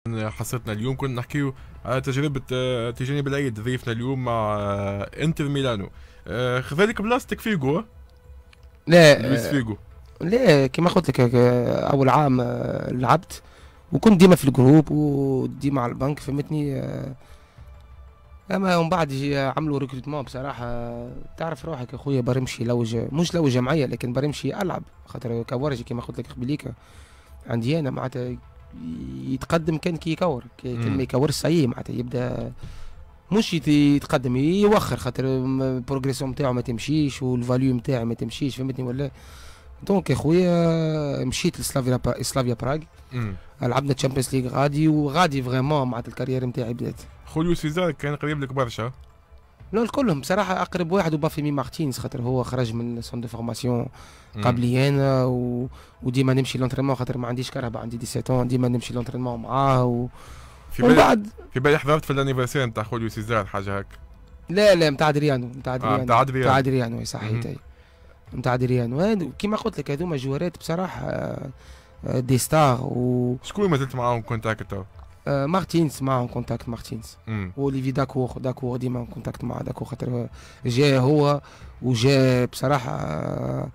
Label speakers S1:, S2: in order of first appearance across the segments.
S1: حصتنا اليوم كنا نحكيو على تجربة تيجاني بالعيد ضيفنا اليوم مع انتر ميلانو. خذلك بلاصتك فيجو.
S2: لا
S1: لويس فيجو.
S2: لا كما قلت لك اول عام لعبت وكنت ديما في الجروب وديما على البنك فهمتني. اما ومن بعد عملوا ريكروتمون بصراحه. تعرف روحك اخويا برمشي لوج مش لوج جمعيه لكن برمشي العب خاطر كورجي كما قلت لك قبليك عندي انا معناتها يتقدم كان كي يكور كل ما يكور صحيح معناتها يبدا مش يتقدم يوخر خاطر البروغريسيون نتاعو ما تمشيش والفاليو نتاعي ما تمشيش فهمتني ولا. دونك يا خويا مشيت لسلافيا براغ. لعبنا تشامبيونز ليغ غادي وغادي فريمون معناتها الكارير نتاعي بدات.
S1: خوليو سيزار كان قريب لك برشا.
S2: لا الكلهم بصراحه اقرب واحد وبافيمي مارتينز خاطر هو خرج من سون دو فورماسيون قبلي انا وديما نمشي لونترينمون خاطر ما عنديش كهرباء عندي 17 ديما نمشي لونترينمون معاه
S1: ومن بعد في بالي حضرت في الانيفرسير نتاع خوليو سيزار حاجه هكا.
S2: لا نتاع ادريانو نتاع ادريانو صحيح نتاع ادريانو كيما قلت لك هذوما جوارات بصراحه دي ستار.
S1: شكون مازلت معاهم كونتاكت تو؟
S2: مارتينز معهم كونتاكت مارتينز واوليفي داكور ديما كونتاكت مع داكور خاطر جا هو وجا بصراحه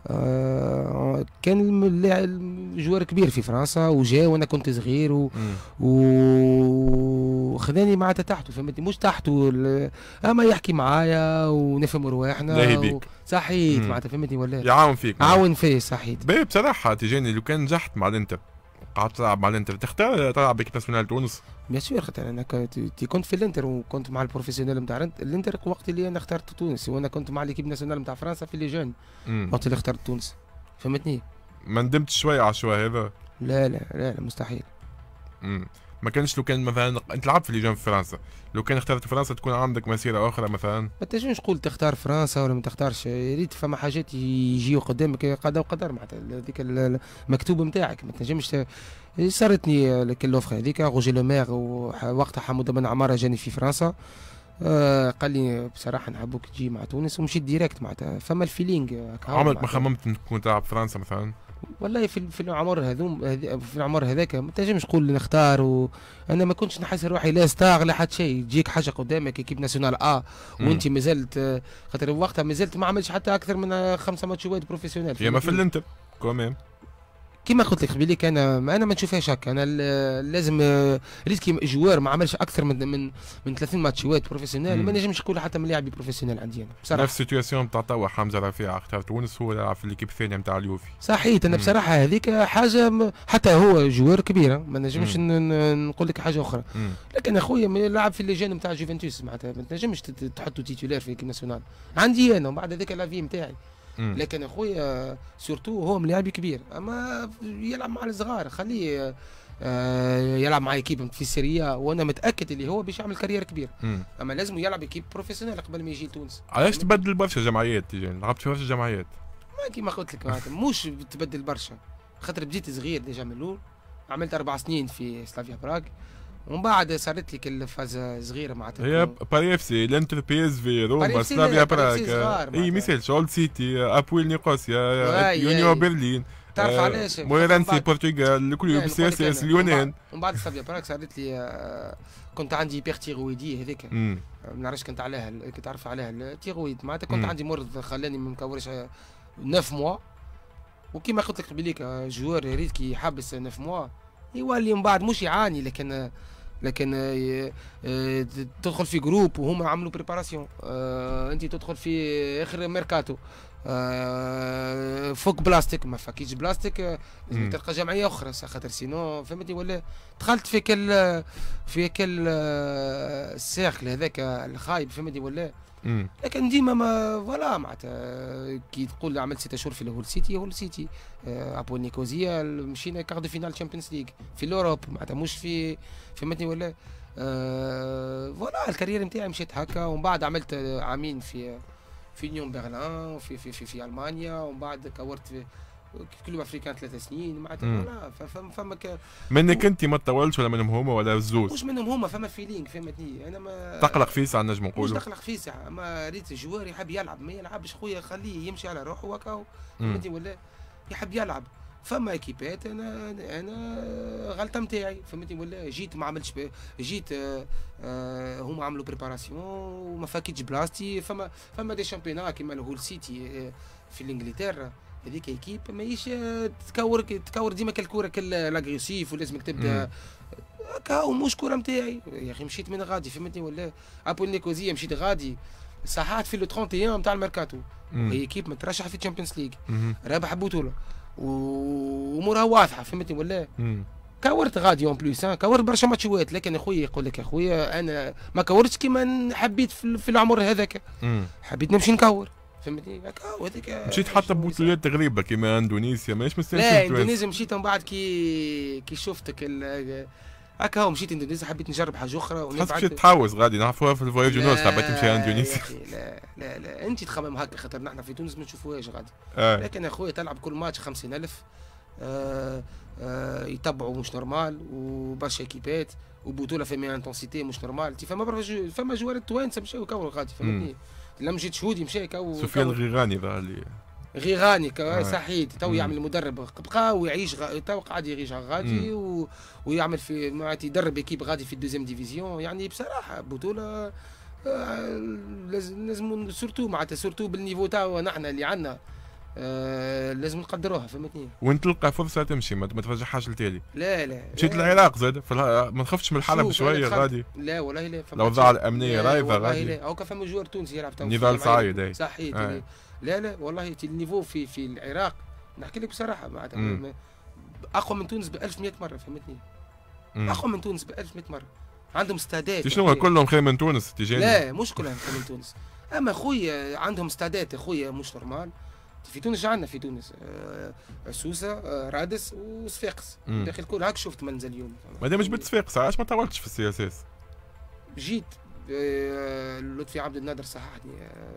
S2: كان جوار كبير في فرنسا وجا وانا كنت صغير وخذاني معناتها تحته فهمتني مش تحته اما يحكي معايا ونفهم رواحنا صحيت معناتها فهمتني ولا
S1: يعاون فيك
S2: عاون فيه صحيت.
S1: باهي بصراحه تجاني لو كان نجحت مع الانتر قعدت تلعب مع الانتر تختار تلعب بكيب ناسيونال تونس؟
S2: بيان سور خاطر انا كنت في الانتر وكنت مع البروفيسيونيل نتاع الانتر وقت اللي انا اخترت تونس وانا كنت مع ليكيب ناسيونال نتاع فرنسا في لي جون وقت اللي اخترت تونس فهمتني.
S1: ما ندمتش شويه على الشوا هذا؟
S2: لا مستحيل.
S1: ما كانش لو كان مثلا انت لعبت في لي جون في فرنسا لو كان اخترت فرنسا تكون عندك مسيره اخرى مثلا؟ ما
S2: تنجمش تقول تختار فرنسا ولا ما تختارش يا ريت فما حاجات يجيو قدامك قدر وقدر معناتها هذيك المكتوب نتاعك ما تنجمش. صارتني الاوفر هذيك روجي لو مير ووقتها حموده بن عماره جاني في فرنسا. قال لي بصراحه نحبوك تجي مع تونس ومشيت ديريكت معناتها فما الفيلينغ.
S1: عمرك ما خممت تكون تلعب فرنسا مثلا؟
S2: والله في العمر في العمر هذاك ما تنجمش تقول نختار انا ما كنتش نحس روحي لا ستار لا حتى شيء تجيك حاجه قدامك اكيب ناسيونال وانت مازلت خاطر وقتها مازلت ما عملتش حتى اكثر من 5 ماتشات بروفيسيونيل
S1: يا ما في الانتر كمان
S2: كيما قلت لك قبيليك انا ما نشوفهاش هكا. انا لازم ريسكي جوار ما عملش اكثر من 30 ماتشات بروفيسيونيل ما نجمش نقول حتى من لاعبي بروفيسيونيل عندي انا بصراحه.
S1: نفس السيتواسيون تاع توا حمزه رفيع اختار تونس هو يلعب في ليكيب الثانيه نتاع اليوفي
S2: صحيح. انا بصراحه هذيك حاجه حتى هو جوار كبير ما نجمش نقول لك حاجه اخرى لكن اخويا لعب في الليجان نتاع جوفنتوس معناتها ما تنجمش تحطه تيتولير في ليكيب ناسيونال عندي انا ومن بعد هذاك لافي نتاعي. لكن اخويا سورتو هو ملاعب كبير اما يلعب مع الصغار خليه يلعب مع ايكيب في السيريا وانا متاكد اللي هو باش يعمل كارير كبير. اما لازم يلعب ايكيب بروفيسيونيل قبل ما يجي لتونس.
S1: علاش تبدل برشا جمعيات تيجي لعبت في برشا جمعيات؟
S2: ما كيما قلت لك مش تبدل برشا خاطر بديت صغير ديجا من الاول عملت 4 سنين في سلافيا براغ ومن بعد صارت لك الفاز صغيره معناتها
S1: هي باري اف سي الانتر بي اس في روما سلافيا براغ اي مثال شول سيتي ابويل نيقوسيا يونيو برلين
S2: تعرف علاش
S1: مويرانسي البرتغال الكل سي اس اس اليونان.
S2: ومن بعد سلافيا براغ صارت لي كنت عندي بيرتيغويدي هذيك ما نعرفش كنت عليها تعرف عليها التيغويد معناتها كنت عندي مرض خلاني ما نكورش 9 موا وكيما قلت لك قبيليك جوار ريت كي يحبس 9 موا يولي من بعد مش يعاني لكن تدخل في جروب وهم عملوا بريباراسيون انت تدخل في اخر ميركاتو فوق بلاستيك ما فكيش بلاستيك لازم تلقى جمعيه اخرى خاطر سينو فهمتني ولا دخلت في كل السيركل هذاك الخايب فهمتني ولا. لكن ديما ما فوالا معناتها كي تقول عملت 6 شهور في هول سيتي ابو نيكوزيا مشينا كارد دو فينال تشامبيونز ليغ في الاوروب معناتها مش في فهمتني ولا. فوالا الكارير نتاعي مشيت هكا ومن بعد عملت عامين في نيون برلين وفي المانيا ومن بعد كورت في كلوب افريكان 3 سنين معناتها فوالا فما
S1: منك انت ما تطولش ولا منهم هما ولا الزوز؟
S2: مش منهم هما فما فيلينغ فهمتني انا ما
S1: تقلق فيه ساعه نجم نقولوا
S2: مش تقلق فيه ساعه اما ريت الجوار يحب يلعب ما يلعبش خويا خليه يمشي على روحه وكا فهمتني ولا يحب يلعب فما ايكيبات انا غلطه نتاعي فهمتني ولا جيت ما عملتش جيت هما عملوا بريباراسيون وما فاكيتش بلاصتي فما دي شامبيونات كيما الهول سيتي في الانجلترا هذيك ايكيب ماهيش تكور ديما كالكوره كالاغريسيف ولازمك تبدا كاو مش كوره نتاعي يا اخي مشيت من غادي فهمتني ولا ابول نيكوزيا مشيت غادي ساعات في لو 31 نتاع الميركاتو هي ايكيب مترشح في تشامبيونز ليغ رابح بطوله وامورها واضحه فهمتني ولا كورت غادي اون بليس كورت برشا ماتشوات لكن اخويا يقول لك اخويا انا ما كورتش كيما حبيت في العمر هذاك حبيت نمشي نكور فهمتني هذيك
S1: مشيت حتى بطولات غريبه كيما اندونيسيا ماهيش مستني.
S2: لا اندونيسيا مشيت من بعد كي شفتك هكا هو مشيت اندونيسيا حبيت نجرب حاجه اخرى
S1: خاصك تمشي تحوس غادي نعرفوها في الفواياج نوس حبيت تمشي اندونيسيا.
S2: لا انت تخمم هكا خاطر نحن في تونس ما نشوفوهاش غادي لكن يا خويا تلعب كل ماتش 50,000 يتبعوا مش نورمال وبرشا ايكيبات وبطوله فيها انتونسيتي مش نورمال فما جوار التوانسه مشاو يكوروا غادي فهمتني لما مشيت شهودي مشى يكور
S1: سفيان الغيغاني ظهر لي
S2: غيغاني صحيح تو يعمل المدرب بقى ويعيش تو قاعد يعيش غادي ويعمل في معناتها يدرب ايكيب غادي في الدوزيام ديفيزيون يعني بصراحه بطوله لازم سورتو معناتها سورتو بالنيفو تاعو نحن اللي عندنا لازم نقدروها فهمتني.
S1: وانت تلقى فرصه تمشي ما ترجعهاش لتالي.
S2: لا
S1: مشيت العراق زاد ما تخفتش من الحلب بشويه غادي.
S2: لا والله لا
S1: الاوضاع الامنيه رايضه غادي.
S2: لا هاكا فما جوار تونسي يلعب تو
S1: نضال سعيد
S2: صحيح لا والله النيفو في العراق نحكي لك بصراحه معناتها اقوى من تونس ب 1100 مره فهمتني. اقوى من تونس ب 1100 مره عندهم استادات.
S1: شنو كلهم خير من تونس تجيني؟
S2: لا مش كلهم خير من تونس اما خويا عندهم استادات خويا مش نورمال. في تونس عندنا في تونس سوسه رادس وصفاقس داخل كل هاك شفت منزل اليوم.
S1: ما دام جبت صفاقس علاش ما طولتش في السياسات؟
S2: جيت لطفي عبد النادر صححني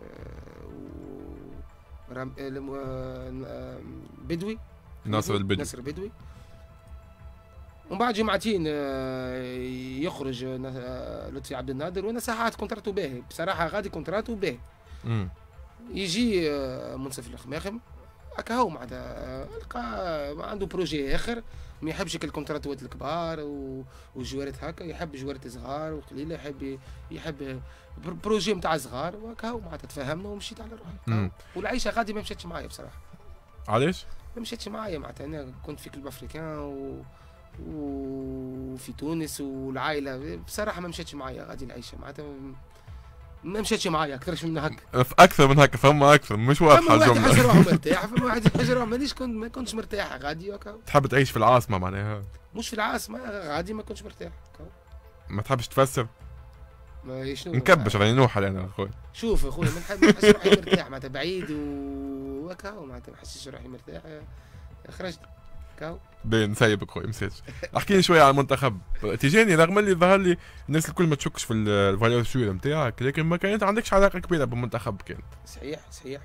S2: بدوي
S1: ناصر
S2: بدوي ومن بعد جمعتين يخرج لطفي عبد النادر وانا ساعات كونتراتو باهي بصراحه غادي كونتراتو باهي. يجي منصف الخماخم هكا هو معناتها لقى عنده بروجي اخر ما يحبش الكونتراتوات الكبار وجوارات هكا يحب جوارات صغار وقليله يحب بروجي نتاع صغار وهكا هو معناتها تفاهمنا ومشيت على روحي. والعيشه غادي ما مشاتش معايا بصراحه.
S1: علاش؟
S2: ما مشاتش معايا معناتها انا كنت في كلوب افريكان وفي تونس والعائله بصراحه ما مشاتش معايا غادي العيشه معناتها ما مشاتش معايا اكثرش من هكا.
S1: اكثر من هكا فما اكثر مش واضحه الجمله.
S2: فما واحد حاجه روحه مرتاح فما واحد حاجه روحه ما كنتش مرتاح غادي هكا.
S1: تحب تعيش في العاصمه معناها؟
S2: مش في العاصمه غادي ما كنتش مرتاح.
S1: ما تحبش تفسر؟
S2: ما شنو
S1: نكبش راني نوحل انا اخويا.
S2: شوف اخويا ما نحبش روحي مرتاح معناتها بعيد وهكا معناتها ما نحسش روحي مرتاح خرجت كاو.
S1: باين نسيبك خويا مساج. احكي لي شويه على المنتخب. تجاني رغم اللي ظهر لي الناس الكل ما تشكش في الفاليور سور نتاعك لكن ما كانت عندكش علاقه كبيره بالمنتخب كانت.
S2: صحيح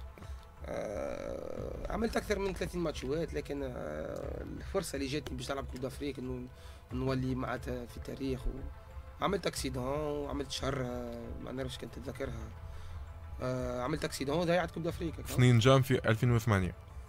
S2: عملت اكثر من 30 ماتشوات لكن الفرصه اللي جاتني باش نلعب كوب افريقيا انه نولي معناتها في التاريخ عملت اكسيدون وعملت شر ما نعرفش كنت تتذكرها. عملت اكسيدون وضيعت كوب افريقيا.
S1: 2 جان في 2008.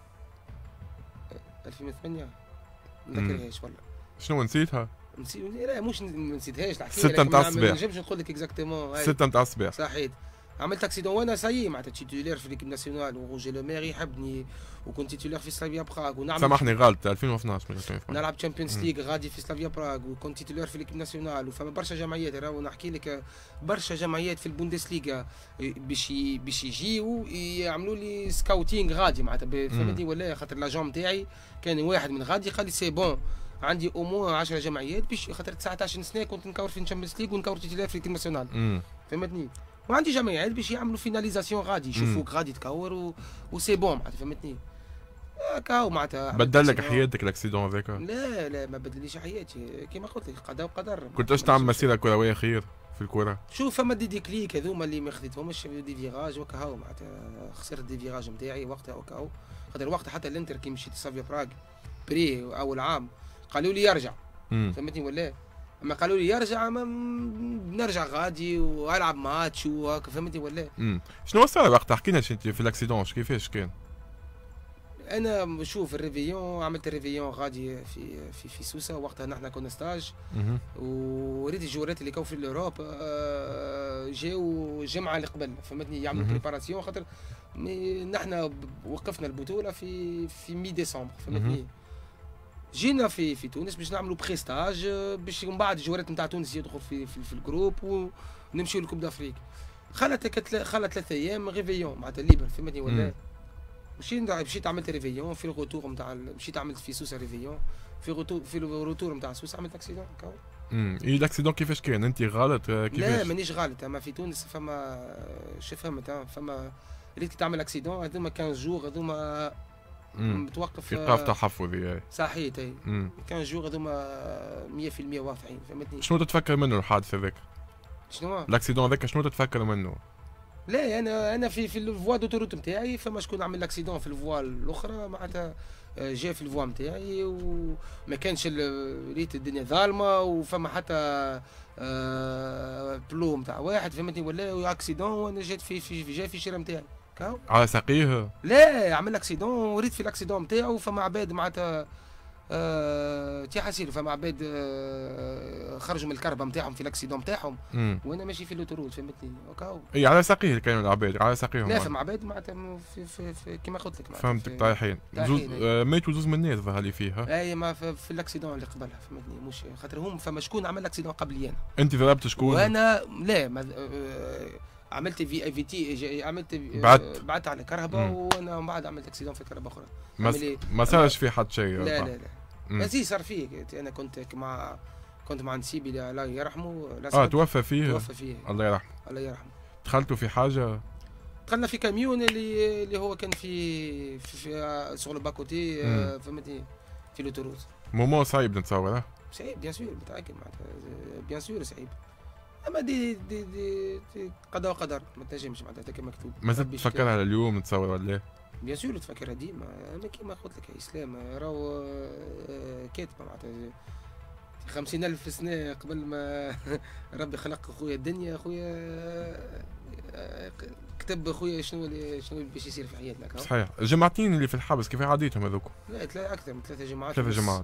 S2: 2008 ما نذكرهاش والله.
S1: شنو نسيتها؟
S2: لا مش ما نسيتهاش نحكي
S1: 6 نتاع الصباح.
S2: ما نجمش نقول لك اكزاكتومون
S1: 6 نتاع الصباح.
S2: صحيح عملت اكسيدون وانا ساي معناتها تيتولير في ليكيب ناسيونال وروجي لو مير يحبني وكنت تيتولير في سلافيا براغ ونعمل
S1: سامحني غلط 2012 من 2008
S2: نلعب تشامبيونز ليغ غادي في سلافيا براغ وكنت تيتولير في ليكيب ناسيونال وفما برشا جمعيات راهو نحكي لك برشا جمعيات في البوندسليغا باش يجيو يعملوا لي سكاوتينغ غادي معناتها فهمتني ولا خاطر لاجون نتاعي كان واحد من غادي قال لي سي بون عندي اومو 10 جمعيات باش خاطر 19 سنه كنت نكور في الشامبيونز ليغ ونكور تيتولير في ليكيب ناسيونال فهمتني وعندي جمعيات باش يعملوا فيناليزاسيون غادي يشوفوك غادي تكور وسي بون معناتها فهمتني كاو معناتها.
S1: بدل لك حياتك الاكسيدون هذاك؟
S2: لا ما بدليش حياتي كيما قلت لك قضاء وقدر.
S1: كنت اش تعمل مسيره كرويه خير في الكره؟
S2: شوف فما دي كليك هذوما اللي ما خديتهمش دي فيراج وكاو معناتها خسرت دي فيراج نتاعي وقتها وكاو خاطر وقتها حتى الانتر كي مشيت سافيا براغ بري اول عام قالوا لي يرجع فهمتني ولا اما قالوا لي يرجع ما بنرجع غادي والعب ماتش وهكا فهمتني ولا.
S1: شنو صار وقتها؟ احكي لنا في الاكسيدون كيفاش كان؟
S2: انا شوف الريفيون، عملت الريفيون غادي في سوسه، وقتها نحن كنا ستاج، وريت الجورات اللي كانوا في الاوروب جاو الجمعه اللي قبل فهمتني يعملوا بريباراسيون، خاطر نحن وقفنا البطوله في مي ديسمبر فهمتني. جينا في تونس باش نعملوا بريستاج، باش من بعد الجوارات نتاع تونس يدخل في الجروب ونمشيو لكوب دافريك. خلت 3 ايام ريفيون معناتها ليبر فهمتني ولا. مشيت عملت ريفيون في الروتور نتاع مشيت عملت في سوسه ريفيون في الروتور نتاع سوسه عملت اكسيدون.
S1: اي الاكسيدون كيفاش كان؟ انت غلط كيفاش؟
S2: لا مانيش غلط، اما في تونس فما شو فهمت فما ريت تعمل اكسيدون هذوما 15 جور هذوما متوقف
S1: ايقاف تحفظي.
S2: صحيت اي 15 جور هذوما 100% واضحين فهمتني.
S1: شنو تتفكر منه الحادث هذاك؟
S2: شنو؟
S1: الاكسيدون هذاك شنو تتفكر منه؟
S2: لا انا في الفوا دوتوروت نتاعي فما شكون عمل اكسيدون في الفوا الاخرى معناتها جا في الفوا نتاعي وما كانش ريت الدنيا ظالمه وفما حتى بلو نتاع واحد فهمتني ولا اكسيدون وانا جيت جا في الشارع نتاعي
S1: على ساقيه.
S2: لا عمل اكسيدون وريت في الاكسيدون نتاعو فما عباد معناتها تي حسيل فما عباد خرجوا من الكربه نتاعهم في الاكسيدون نتاعهم وانا ماشي في لوتوروت فهمتني هكا.
S1: اي على ساقيه كانوا العباد على ساقيهم.
S2: لا فما عباد معناتها في كيما قلت لك
S1: فهمتك طايحين. ماتوا زوز من الناس ظهر لي فيها.
S2: اي ما في الاكسيدون اللي قبلها فهمتني مش خاطر هم فما شكون عمل الاكسيدون قبلي انا.
S1: انت ضربت شكون؟
S2: وانا لا عملت في تي عملت بعت على كهرباء وانا من بعد عملت اكسيدون في كهرباء اخرى.
S1: ما صارش في حد شيء.
S2: لا زي صار فيه انا كنت مع نسيبي الله يرحمه.
S1: توفى فيه الله يرحمه.
S2: الله يرحمه.
S1: دخلتوا في حاجه؟
S2: دخلنا في كاميون اللي هو كان في سوغ باكوتي فهمتني في لوتوروت.
S1: مومون صعيب نتصور.
S2: صعيب بيان سور متاكد معناتها بيان سور صعيب، اما دي قضاء وقدر ما تنجمش معناتها كما مكتوب.
S1: ما زلت تفكرها لليوم نتصور ولا؟
S2: بيان سور تفكرها ديما، اما كيما قلت لك يا اسلام راهو كاتبه معناتها 50,000 سنه قبل ما ربي خلق خويا الدنيا خويا كتب خويا شنو باش يصير في حياتنا.
S1: صحيح. الجماعتين اللي في الحبس كيف عديتهم هذوك؟
S2: لا اكثر من 3 جماعات.
S1: 3 جماعات.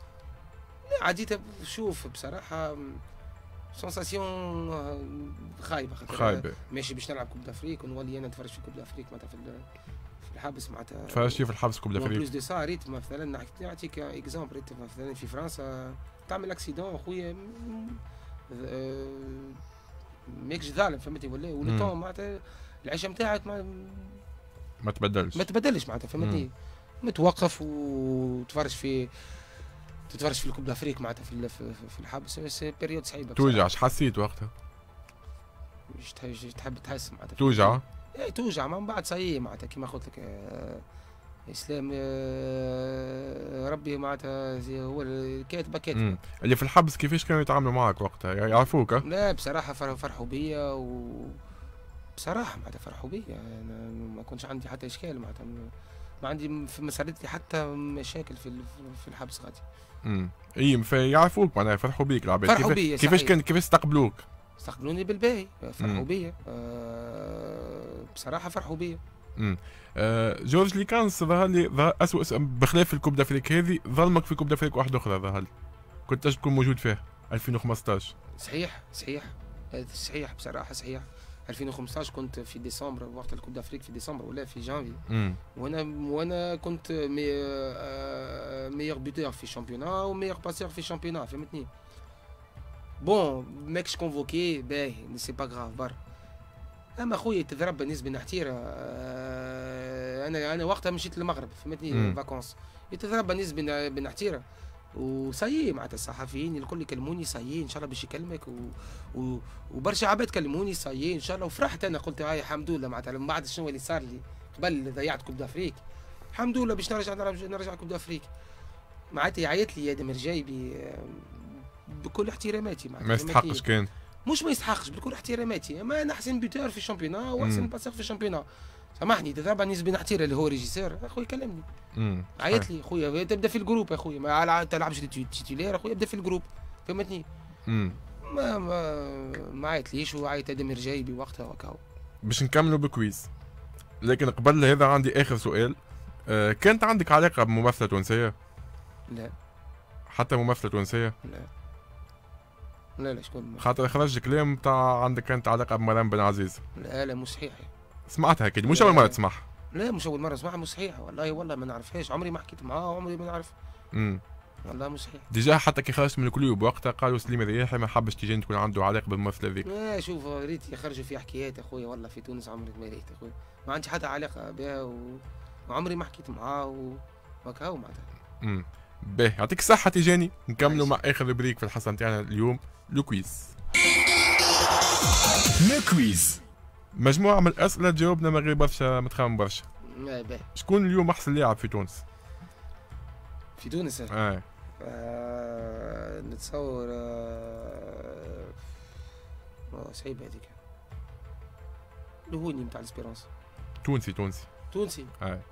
S2: لا عديتها شوف بصراحه سونساسيون خايبه ماشي باش نلعب كوب دافريك ونولي انا نتفرج في كوب دافريك معناتها في الحبس معناتها.
S1: تفرجتي في الحبس كوب دافريك؟
S2: بلوس دو سا ريت مثلا نعطيك اكزومبل، ريت مثلا في فرنسا تعمل اكسيدون خويا ماكش ظالم فهمتني ولا ولو معناتها العيشه نتاعك
S1: ما تبدلش
S2: معناتها فهمتني. متوقف وتفرج في الكوب دافريك معناتها في الحبس. بس بيريود صعيبه.
S1: توجع؟ اش حسيت وقتها؟
S2: تحب تحس معناتها
S1: توجع؟
S2: اي توجع من بعد صايي معناتها كيما قلت لك اسلام ربي معناتها هو الكاتبه.
S1: اللي في الحبس كيفاش كانوا يتعاملوا معك وقتها؟ يعرفوك؟
S2: لا بصراحه فرحوا بيا بصراحه معناتها فرحوا بيا. انا ما كنتش عندي حتى اشكال معناتها ما عندي في مسألتي حتى مشاكل في الحبس غادي.
S1: اي فيعرفوك معناها فرحوا بيك العباد.
S2: فرحوا بيا
S1: كيفاش استقبلوك؟
S2: استقبلوني بالباهي فرحوا بيا بصراحه فرحوا بيا.
S1: جورج ليكانس ظهر لي اسوء بخلاف الكوب دافريك هذه ظلمك في كوب دافريك واحده اخرى ظهر لي كنت تكون موجود فيها 2015.
S2: صحيح بصراحه صحيح. 2015 كنت في ديسمبر وقت الكوب دافريك في ديسمبر ولا في جانفي وانا كنت ميور بوتور في الشامبيونا وميور باسور في الشامبيونا فهمتني. بون ماكش كونفوكي باهي سي با غراف برا. اما خويا تضرب بالنسبه نحتيره انا وقتها مشيت للمغرب فهمتني فاكونس يتضرب بالنسبه بنحتيره وصايي معناتها الصحفيين الكل يكلموني صايي ان شاء الله باش يكلمك وبرشا عباد كلموني صايي ان شاء الله وفرحت انا قلت هاي الحمد لله معناتها من بعد شنو اللي صار لي قبل ضيعت كوب دافريك الحمد لله باش نرجع كوب دافريك معناتها يعيط لي ادم رجايبي بكل احتراماتي معناتها
S1: ما يستحقش كان
S2: مش ما يستحقش بكل احتراماتي اما انا احسن بيتور في الشامبيونا واحسن باسور في الشامبيونا سامحني تضرب نسبة نحتير اللي هو ريجيسير اخويا كلمني عيط لي خويا تبدا في الجروب يا خويا ما تلعبش تيتولير اخويا ابدا في الجروب فهمتني. ما عيطليش وعيط ادم رجايبي وقتها وكاو.
S1: باش نكملوا بكويز لكن قبل هذا عندي اخر سؤال كانت عندك علاقه بممثله تونسيه؟
S2: لا
S1: حتى ممثله تونسيه؟
S2: لا لا لا شكون؟
S1: خاطر خرج كلام بتاع عندك كانت علاقه بمرام بن عزيز.
S2: لا لا مش صحيح.
S1: سمعتها اكيد، مش اول مره تسمعها.
S2: لا مش اول مره اسمعها، مش صحيح والله، والله ما نعرفهاش، عمري ما حكيت معاه وعمري ما نعرف. والله مش صحيح.
S1: ديجا حتى كي خرجت من الكلوب وقتها قالوا سليم الرياحي ما حبش تيجي تكون عنده علاقه بالممثله ذيك.
S2: شوف ريت يخرجوا في حكايات اخويا، والله في تونس عمري ما ريت اخويا، ما عندي حتى علاقه بها وعمري ما حكيت معاه وهكا معناتها.
S1: باهي يعطيك الصحة تيجاني، نكملوا مع آخر روبريك في الحصة نتاعنا اليوم، لو كويز. لو كويز مجموعة من الأسئلة جاوبنا من غير برشا متخمم برشا.
S2: باهي.
S1: شكون اليوم أحسن لاعب في تونس؟
S2: في تونس؟ نتصور صعيبة هذيك. الهوني نتاع الاسبيرونس. تونسي.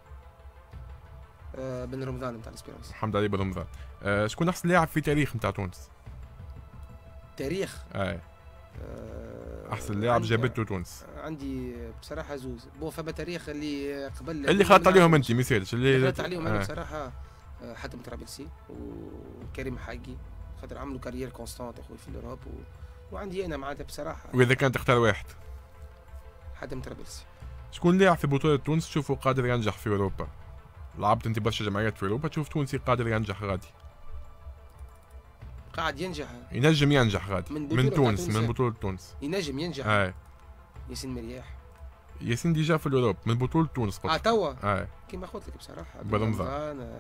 S2: بن رمضان نتاع الاسبيرونس.
S1: الحمد لله بن رمضان. شكون أحسن لاعب في تاريخ نتاع تونس؟
S2: تاريخ؟
S1: أحسن لاعب جابته تونس.
S2: عندي بصراحة زوز، فما تاريخ اللي قبل
S1: اللي خلطت عليهم أنت مثالش
S2: اللي خلطت عليهم أنا بصراحة حاتم طرابلسي وكريم حاجي، خاطر عملوا كارير كونستانت اخوي في الاوروب وعندي انا معناتها بصراحة.
S1: وإذا كان تختار واحد؟
S2: حاتم طرابلسي.
S1: شكون لاعب في بطولة تونس تشوفه قادر ينجح في أوروبا؟ لعبت أنت برشا جمعيات في أوروبا، تشوف تونسي قادر ينجح غادي؟
S2: قاعد ينجح،
S1: ينجم ينجح غادي من تونس، من بطولة تونس
S2: ينجم ينجح. ياسين مرياح.
S1: ياسين ديجا في الأوروب من بطولة تونس قلت.
S2: توا كيما قلت لك بصراحة
S1: بن رمضان.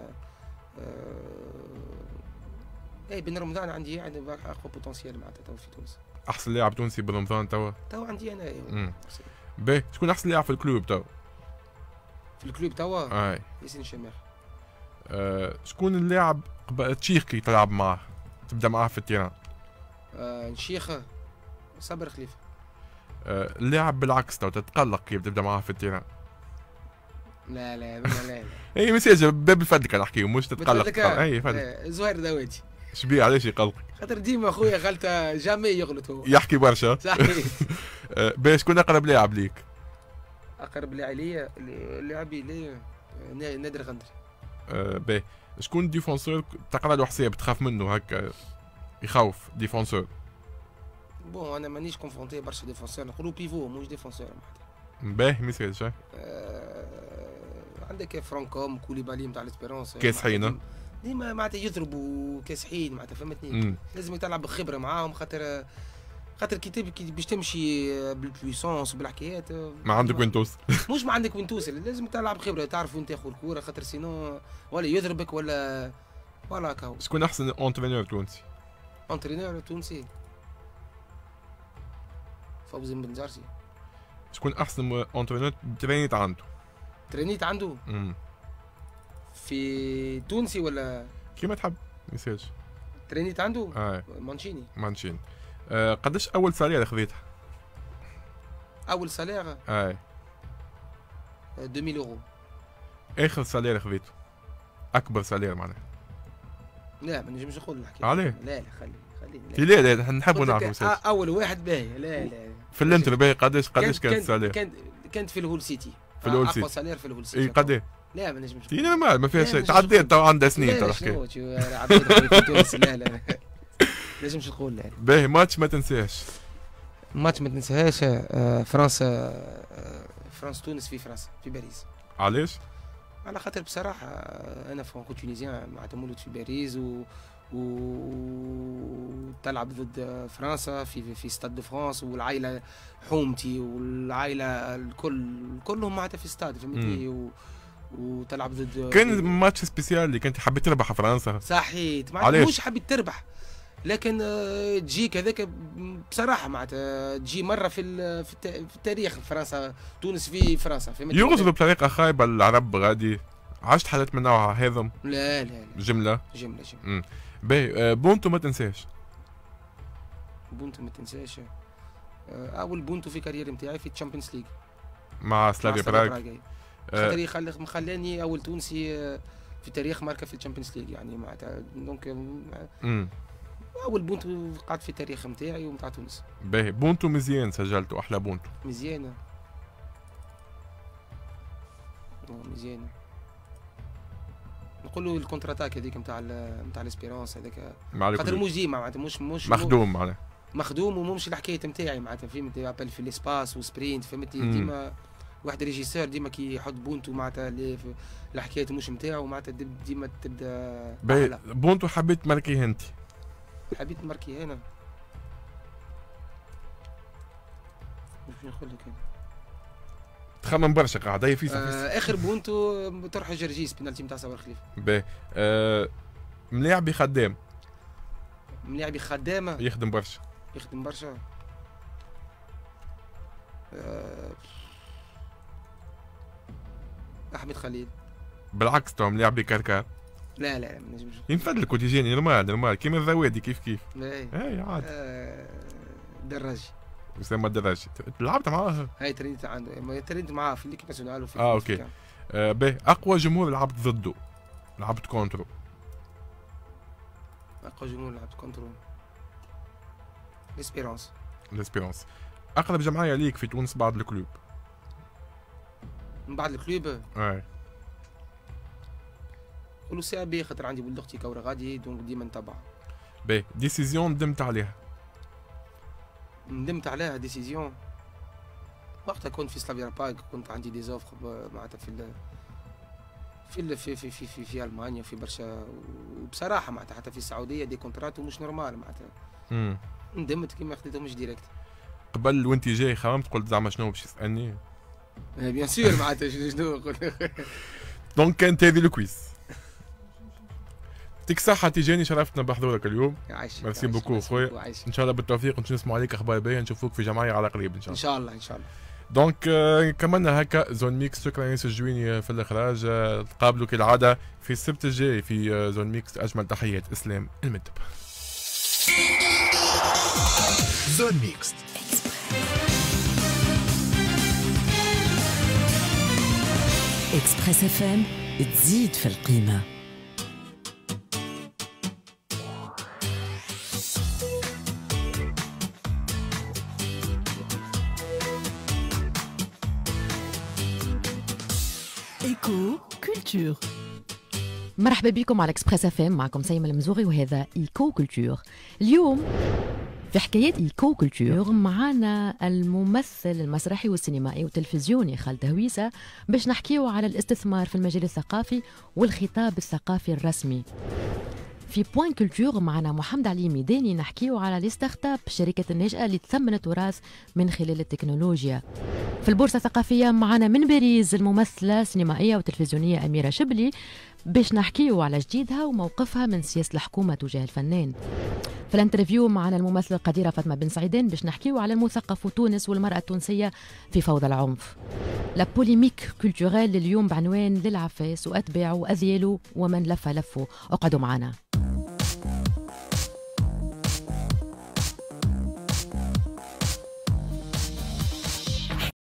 S2: بن رمضان عندي يعني اقوى بوتنسيال معناتها توا في تونس.
S1: احسن لاعب تونسي بن رمضان توا
S2: عندي انا.
S1: باهي شكون احسن لاعب في الكلوب توا؟
S2: في الكلوب توا؟ ياسين الشماخ.
S1: شكون اللاعب تشيخ كي تلعب معاه تبدا معاه في التيران؟
S2: نشيخ صابر خليفه.
S1: اللاعب بالعكس تو تتقلق كي تبدا معاه في التيران؟
S2: لا لا لا لا
S1: اي مساج باب الفد كان نحكيو مش تتقلق.
S2: اي زهير داوودي.
S1: شبيه علاش يقلقك؟
S2: خاطر ديما خويا غلطه جامي يغلط هو.
S1: يحكي برشا.
S2: صحيح.
S1: باش شكون اقرب لاعب ليك؟
S2: اقرب لاعب ليا لاعبي نادر غندري.
S1: باهي شكون ديفونسور تقرا له حساب تخاف منه هكا يخوف ديفونسور؟
S2: انا مانيش كونفونتي برشا ديفونسور، نقولوا بيفو مش ديفونسور معناتها.
S1: باهي مثال
S2: عندك فرانكوم كوليبالي نتاع الاسبيرونس
S1: كاسحين
S2: ديما معناتها يضربوا كاسحين معناتها فهمتني. لازم تلعب بخبره معاهم، خاطر كي باش تمشي بالبويسونس وبالحكايات
S1: ما عندك وين توصل.
S2: مش ما عندك وين توصل، لازم تلعب خبره، تعرف وين تاخذ الكوره، خاطر سينو ولا يضربك ولا هكا.
S1: شكون احسن اونترينور تونسي؟
S2: اونترينور تونسي فوزي بن جارسي.
S1: شكون احسن اونترينور ترينيت عنده؟
S2: في تونسي ولا
S1: كيما تحب ميساج.
S2: ترينيت عنده؟ مانشيني.
S1: قداش اول سالير خذيتها؟
S2: اول سالير 2000 يورو.
S1: اخر سالير خذيته؟ اكبر سالير معناها؟
S2: لا ما نجمش نقول الحكايه.
S1: عليه؟
S2: لا خلي
S1: لا نحبوا نعرفوا مساج.
S2: اول واحد باهي. لا
S1: في الانتر باهي قداش كانت السالير؟
S2: كانت في الهول سيتي.
S1: اقوى
S2: سالير في الهول سيتي.
S1: قداش؟
S2: لا ما نجمش.
S1: ما فيها شيء، تعديت تو عندها سنين ترى
S2: الحكايه. في تونس لا نجمش نقول. لا
S1: باهي ماتش ما تنساهش.
S2: ماتش ما تنساهاش فرنسا تونس في فرنسا في باريس.
S1: علاش؟
S2: على خاطر بصراحه انا فرانكو تونيزيان معناتها مولود في باريس تلعب ضد فرنسا في ستاد دو فرانس، والعائله حومتي والعائله كلهم معناتها في ستاد فهمتني، وتلعب ضد.
S1: كان ماتش سبيسيال اللي كنت حبيت تربح فرنسا.
S2: صحيح معناتها مش حبيت تربح، لكن تجيك هذاك بصراحه معناتها تجي مره في التاريخ فرنسا تونس في فرنسا فهمتني.
S1: يغزلوا بطريقه خايبه العرب غادي. عشت حالات من نوعها هذم؟
S2: لا
S1: جمله. باهي بونتو ما تنساش.
S2: بونتو ما تنساش. اول بونتو في كارير نتاعي في الشامبيونز ليج
S1: مع سلافيا براغ.
S2: خاطر مخلاني اول تونسي في تاريخ ماركه في الشامبيونز ليج يعني معناتها دونك اول بونتو قعد في التاريخ نتاعي ونتاع تونس.
S1: باهي بونتو مزيان سجلته احلى بونتو.
S2: مزيانه. نقولوا الكونتراتاك هذيك نتاع الاسبيرونس هذاك،
S1: مع
S2: خاطر مش ديما معناتها مش
S1: مخدوم معناها
S2: مخدوم ومش الحكايه نتاعي معناتها فهمت، ابل في الاسباس وسبرينت فهمتني. ديما واحد ريجيسور ديما كي يحط بونتو معناتها الحكايه مش نتاعو معناتها ديما تبدا
S1: بونتو حبيت ماركيه انت؟
S2: حبيت ماركي انا مش نقول لك انا
S1: تخمم برشا قاعد هي في
S2: اخر بونتو طرح جرجيس بنالتي نتاع صبر خليفه.
S1: باهي ملاعبي خدام.
S2: ملاعبي خدامه
S1: يخدم برشا
S2: احمد خليل.
S1: بالعكس تو ملاعبي كركار.
S2: لا ما نجمش
S1: ينفدلك كوتيجيني نورمال كيما الذوادي كيف
S2: اي
S1: عادي.
S2: دراجي
S1: اسامه الدراجي لعبت معاه؟
S2: هاي ترينت عنده، ترينت معاه في الليكيب ناسيونال وفي
S1: اوكي. باهي اقوى جمهور لعبت ضده، لعبت كونترو.
S2: اقوى جمهور لعبت كونترو ليسبيرونس.
S1: اقرب جمعيه ليك في تونس بعد الكلوب؟
S2: من بعد الكلوب
S1: اي
S2: قولوا سي ا بي، خاطر عندي ولد اختي كورة غادي دونك ديما نتبع.
S1: باهي ديسيزيون ندمت عليها
S2: ديسيزيون وقتها كنت في سلافيا باغ، كنت عندي دي زوفر معناتها في المانيا وفي برشا، وبصراحه معناتها حتى في السعوديه دي كونترات ومش نورمال معناتها. ندمت كيما خديتهم مش ديريكت.
S1: قبل وانت جاي خممت قلت زعما شنو باش يسالني؟
S2: بيان سور معناتها شنو قلت.
S1: دونك كانت هذه الكويس. يعطيك الصحة تيجاني، شرفتنا بحضورك اليوم. ميرسي بوكو خويا، ان شاء الله بالتوفيق ونشوف نسمعوا عليك اخبار باهية، نشوفوك في جمعية على قريب ان شاء الله.
S2: ان شاء الله.
S1: دونك كملنا هكا زون ميكس. شكرا ياسر الجويني في الاخراج. تقابلوا كالعادة في السبت الجاي في زون ميكس. اجمل تحيات اسلام المدب. زون ميكس
S3: اكسبريس اف ام، تزيد في القيمة. ايكو كولتور. مرحبا بكم على اكسبريس اف ام، معكم سيما المزوغي وهذا ايكو كولتور. اليوم في حكايات ايكو كولتور معنا الممثل المسرحي والسينمائي والتلفزيوني خالد هويسة، باش نحكيو على الاستثمار في المجال الثقافي والخطاب الثقافي الرسمي. في بوين كولتور معنا محمد علي ميداني، نحكيو على لي ستارت اب، الشركات الناشئه اللي تثمن التراث من خلال التكنولوجيا. في البورصه الثقافيه معنا من باريس الممثله السينمائيه والتلفزيونيه اميره شبلي، باش نحكيو على جديدها وموقفها من سياسه الحكومه تجاه الفنان. في الانترفيو معنا الممثله القديره فاطمه بن سعيدان، باش نحكيو على المثقف وتونس والمراه التونسيه في فوضى العنف. لا بوليميك كولتوريل اليوم بعنوان للعفاس واتباعه واذياله ومن لف لفه. اقعدوا معنا.